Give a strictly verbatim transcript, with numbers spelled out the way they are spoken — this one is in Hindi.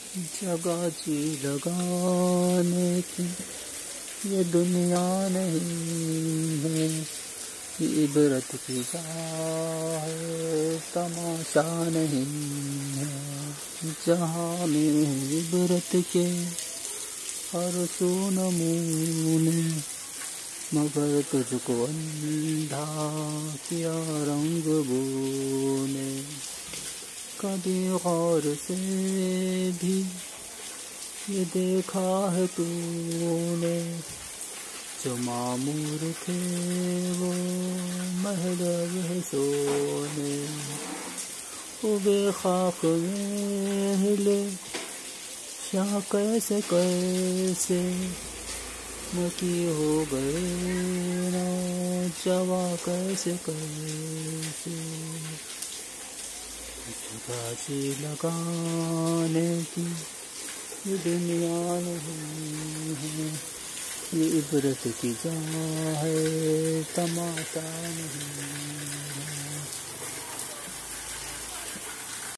जगह जी लगाने की ये दुनिया नहीं है, ये इबरत की जगह है, तमाशा नहीं है। जहाँ में इबरत के हर सू नमूने, मगर तुझको अंधा किया रंग बोने। कभी गौर से भी ये देखा है तूने, जो मामूर थे वो महल है सोने। उबे खाक में हिले शाह कैसे कैसे, मकी हो गए ना जवा कैसे कैसे। बाजी लगाने की ये दुनिया नहीं है, ये इबरत की जगह है, तमाशा नहीं।